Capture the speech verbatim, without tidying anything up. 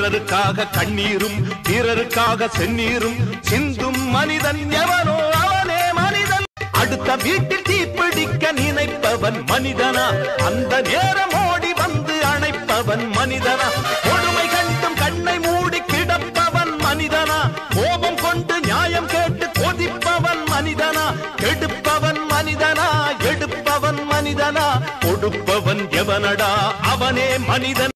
பிறருக்காக கண்ணீரும் பிறருக்காக செந்நீரும் சிந்தும் மனிதன் எவனோ அவனே மனிதன். அடுத்த வீட்டில் தீப்பிடிக்க நினைப்பவன் மனிதனா? அந்த நேரம் ஓடி வந்து அணைப்பவன் மனிதனா? கொடுமை கண்டும் கண்ணை மூடி கிடப்பவன் மனிதனா? கோபம் கொண்டு நியாயம் கேட்டு கொதிப்பவன் மனிதனா? கெடுப்பவன் மனிதனா? எடுப்பவன் மனிதனா? கொடுப்பவன் எவனடா? அவனே மனிதன்.